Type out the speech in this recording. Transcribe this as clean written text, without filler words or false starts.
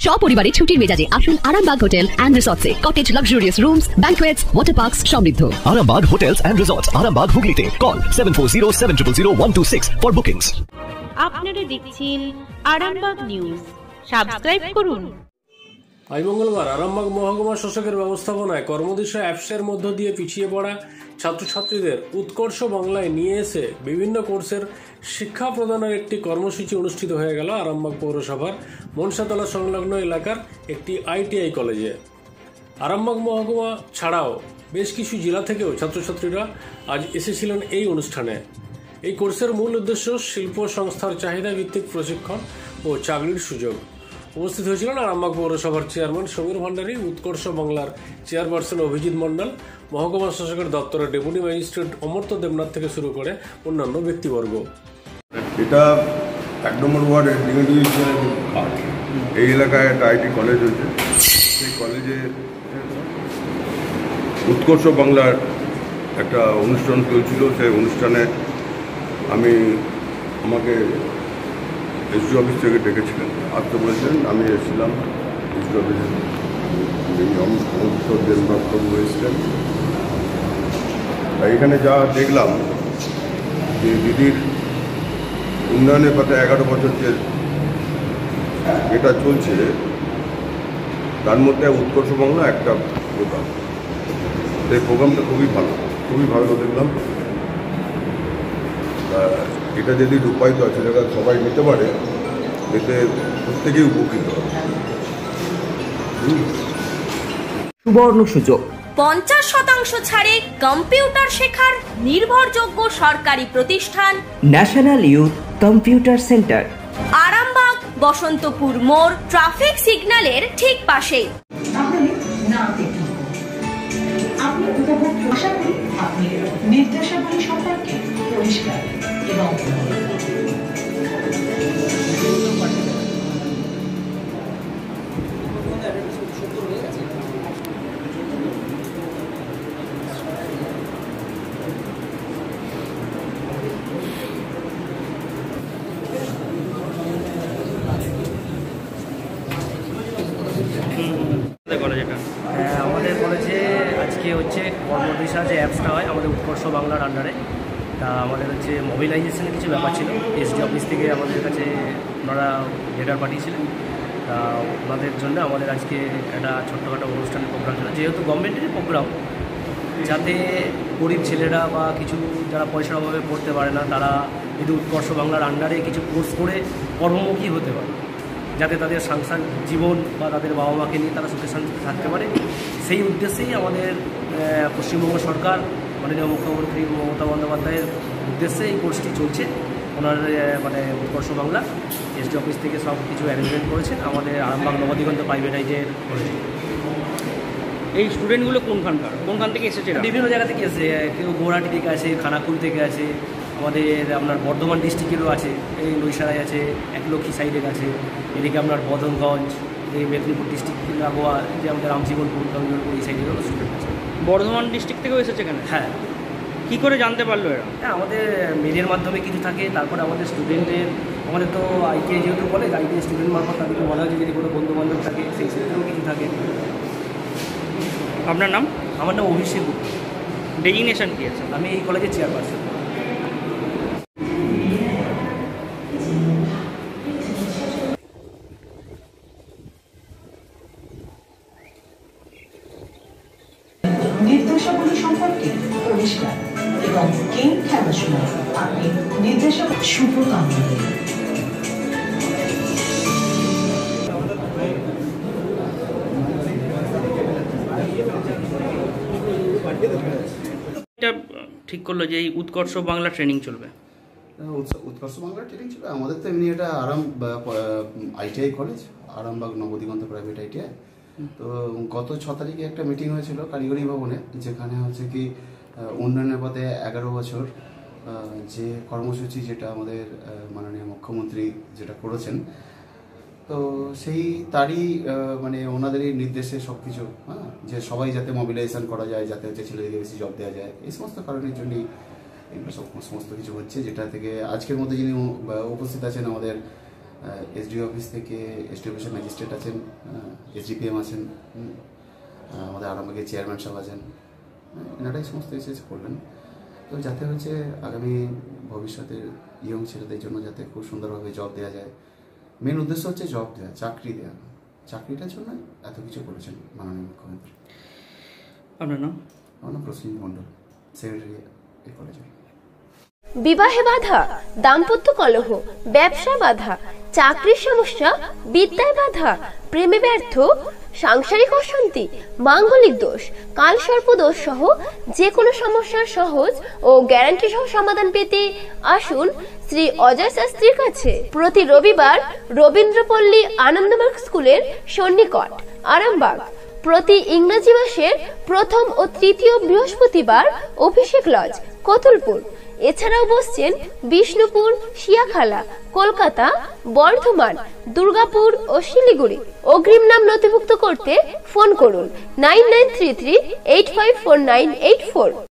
সপরিবারে ছুটির মেজাজে আসুন আরামবাগ হোটেল এন্ড রিসর্টসে। Cottage luxurious rooms, banquets, water parks সমৃদ্ধ। Arambag Hotels and Resorts, Arambag Hooghly. Call 7407000126 for bookings. আপনারা দেখছেন আরামবাগ নিউজ। সাবস্ক্রাইব করুন। আজ মঙ্গলবার আরামবাগ মহকুমা শাসকের ব্যবস্থাপনায় কর্মদিশা অ্যাপসের মধ্য দিয়ে পিছিয়ে পড়া ছাত্রছাত্রীদের উৎকর্ষ বাংলায় নিয়ে এসে বিভিন্ন কোর্সের শিক্ষা প্রদানের একটি কর্মসূচি অনুষ্ঠিত হয়ে গেল আরামবাগ পৌরসভার মনসাতলা সংলগ্ন এলাকার একটি আইটিআই কলেজে। আরামবাগ মহকুমা ছাড়াও বেশ কিছু জেলা থেকেও ছাত্রছাত্রীরা আজ এসেছিলেন এই অনুষ্ঠানে। এই কোর্সের মূল উদ্দেশ্য শিল্প সংস্থার চাহিদা ভিত্তিক প্রশিক্ষণ ও চাকরির সুযোগ। উপস্থিত হয়েছিলেন আরামবাগ পৌরসভার চেয়ারম্যান সমীর ভান্ডারী, উৎকর্ষ বাংলার চেয়ারপারসন অভিজিৎ মণ্ডল, মহকুমা শাসকের দপ্তরের ডেপুটি ম্যাজিস্ট্রেট অমর্ত্য দেবনাথ থেকে শুরু করে অন্যান্য ব্যক্তিবর্গ। এটা 1 নম্বর ওয়ার্ডের এই এলাকায় একটা আইটি কলেজ হয়েছে। সেই কলেজে উৎকর্ষ বাংলার একটা অনুষ্ঠান চলছিল। সেই অনুষ্ঠানে আমাকে এসডি অফিস থেকে ডেকেছিলেন, আসতে বলেছিলেন। আমি এসেছিলাম এসডি অফিসে। অমৃত দেবনাথবাবু এসেছিলেন। এখানে যা দেখলাম যে দিদির উন্নয়নের পথে 11 বছর যে এটা চলছে, তার মধ্যে উৎকর্ষ বাংলা একটা প্রোগ্রাম। এই প্রোগ্রামটা খুবই ভালো দেখলাম। এটা যদি রূপায়িত আছে, যেটা সবাই নিতে পারে, এতে প্রত্যেকেই উপকৃত হবে। সুবর্ণ সুযোগ, 50% ছাড়ে কম্পিউটার শেখার নির্ভরযোগ্য সরকারি প্রতিষ্ঠান national youth computer centre, Arambag Basantapur মোড়, ট্রাফিক সিগন্যালের ঠিক পাশে। আপনি নির্দেশাবলী সম্পর্কে পরিষ্কার এবং আমাদের কলেজে আজকে হচ্ছে কর্মদিশা যে অ্যাপসটা হয় আমাদের উৎকর্ষ বাংলার আন্ডারে, তা আমাদের হচ্ছে মোবিলাইজেশনের কিছু ব্যাপার ছিল। এসডি অফিস থেকে আমাদের কাছে ওনারা লেটার পাঠিয়েছিলেন। তা ওনাদের জন্য আমাদের আজকে একটা ছোট্টখাটো অনুষ্ঠানের প্রোগ্রাম ছিল। যেহেতু গভর্নমেন্টেরই প্রোগ্রাম, যাতে গরিব ছেলেরা বা কিছু যারা পয়সার অভাবে পড়তে পারে না, তারা যদি উৎকর্ষ বাংলার আন্ডারে কিছু কোর্স করে কর্মমুখী হতে পারে, যাতে তাদের সংসার জীবন বা তাদের বাবা মাকে নিয়ে তারা সুখে শান্তিতে থাকতে পারে। সেই উদ্দেশ্যেই আমাদের পশ্চিমবঙ্গ সরকার মাননীয় মুখ্যমন্ত্রী মমতা বন্দ্যোপাধ্যায়ের উদ্দেশ্যে এই কোর্সটি চলছে। ওনার উৎকর্ষ বাংলা এসডি অফিস থেকে সব কিছু অ্যারেঞ্জমেন্ট করেছেন আমাদের আরামবাগ নবদিগন্ত প্রাইভেট আইটিআইয়ের কলেজে। এই স্টুডেন্টগুলো কোনখান থেকে এসেছে? বিভিন্ন জায়গা থেকে এসেছে। কেউ গৌহাটি থেকে আছে, খানাকুল থেকে আছে, আমাদের আপনার বর্ধমান ডিস্ট্রিক্টেরও আছে, এই নৈশারায় আছে, একলক্ষী সাইডের আছে, এদিকে আপনার বদনগঞ্জ, এই মেদিনীপুর ডিস্ট্রিক্ট লাগোয়া যে আমাদের রামজীবনপুর কামিনপুর এই সাইডেরও স্টুডেন্ট আছে। বর্ধমান ডিস্ট্রিক্ট থেকেও এসেছে এখানে? হ্যাঁ। কী করে জানতে পারলো এরা? হ্যাঁ, আমাদের মেলের মাধ্যমে কিছু থাকে। তারপরে আমাদের স্টুডেন্টের, আমাদের তো আইটিআই যেহেতু কলেজ, আইটিআই স্টুডেন্ট মারফত তাদেরকে বলা হয়েছে যদি কোনো বন্ধুবান্ধব থাকে সেই ক্ষেত্রেও কিছু থাকে। আপনার নাম? আমার নাম অভিষেক গুপ্ত। ডেজিগনেশন কী আছে? আমি এই কলেজের চেয়ারপারসন। নির্দেশাবলী সম্পর্কে পরিষ্কার এবং গেম খেলার সময় আপনি নির্দেশাবলী শুভকামনা দেবেন। এটা ঠিক করলো যে এই উৎকর্ষ বাংলা ট্রেনিং চলবে। উৎকর্ষ বাংলা ট্রেনিং চলবে। আমাদের তো এমনি এটা ITI college, Arambag Nabadiganta private ITI. তো গত 6 তারিখে একটা মিটিং হয়েছিল কারিগরি ভবনে, যেখানে হচ্ছে কি উন্নয়নের পথে 11 বছর যে কর্মসূচি যেটা আমাদের মাননীয় মুখ্যমন্ত্রী যেটা করেছেন, তো সেই তারই ওনাদেরই নির্দেশে সব কিছু, যে সবাই যাতে মোবিলাইজেশন করা যায়, যাতে হচ্ছে ছেলেদেরকে বেশি জব দেওয়া যায়, এই সমস্ত কারণের জন্যই এগুলো সমস্ত কিছু হচ্ছে। যেটা থেকে আজকের মধ্যে যিনি উপস্থিত আছেন আমাদের এসডিও অফিস থেকে এসডিও অফিসের ম্যাজিস্ট্রেট আছেন, এসডিপিএম আছেন, আমাদের আরামবাগের চেয়ারম্যান সাহেব আছেন, এনারাই সমস্ত এসে করলেন। তো যাতে হচ্ছে আগামী ভবিষ্যতের ইয়ং ছেলেদের জন্য যাতে খুব সুন্দরভাবে জব দেওয়া যায়, মেন উদ্দেশ্য হচ্ছে জব দেওয়া, চাকরি দেওয়া। চাকরিটার জন্য এত কিছু করেছেন মাননীয় মুখ্যমন্ত্রী। আপনার নাম? আমার নাম প্রসেনজিৎ মণ্ডল, সেক্রেটারি এই কলেজে। বিবাহে বাধা, দাম্পত্য কলহ, ব্যবসা বাধা, চাকরির সমস্যা, বিদ্যায় বাধা, প্রেমে ব্যর্থ, সাংসারিক অশান্তি, মাঙ্গলিক দোষ, কালসর্প দোষ সহ যে কোনো সমস্যার সহজ ও গ্যারান্টি সহ সমাধান পেতে আসুন শ্রী অজয় শাস্ত্রীর কাছে। প্রতি রবিবার রবীন্দ্রপল্লী আনন্দমার্গ স্কুলের সন্নিকট আরামবাগ। প্রতি ইংরেজি মাসের প্রথম ও তৃতীয় বৃহস্পতিবার অভিষেক লজ, কতুলপুর। এছাড়াও বসছেন বিষ্ণুপুর, শিয়াখালা, কলকাতা, বর্ধমান, দুর্গাপুর ও শিলিগুড়ি। অগ্রিম নাম নথিভুক্ত করতে ফোন করুন 9933854984।